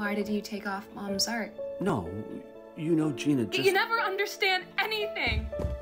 Why did you take off Mom's art? No, you know Gina just... You never understand anything!